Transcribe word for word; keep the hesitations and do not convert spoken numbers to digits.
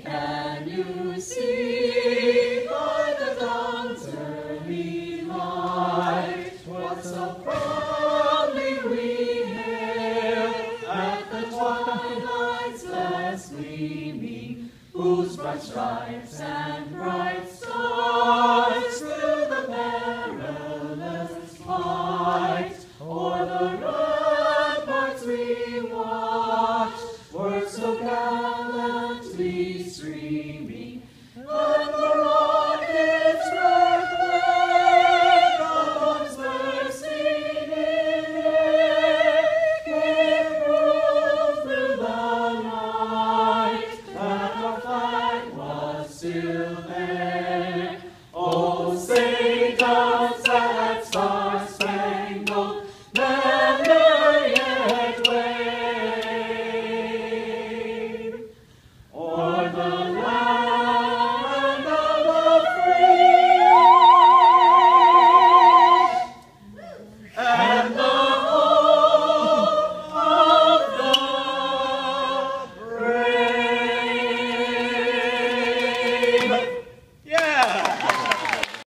Can you see by the dawn's early light what so proudly we hailed at the twilight's last gleaming, whose bright stripes and bright stars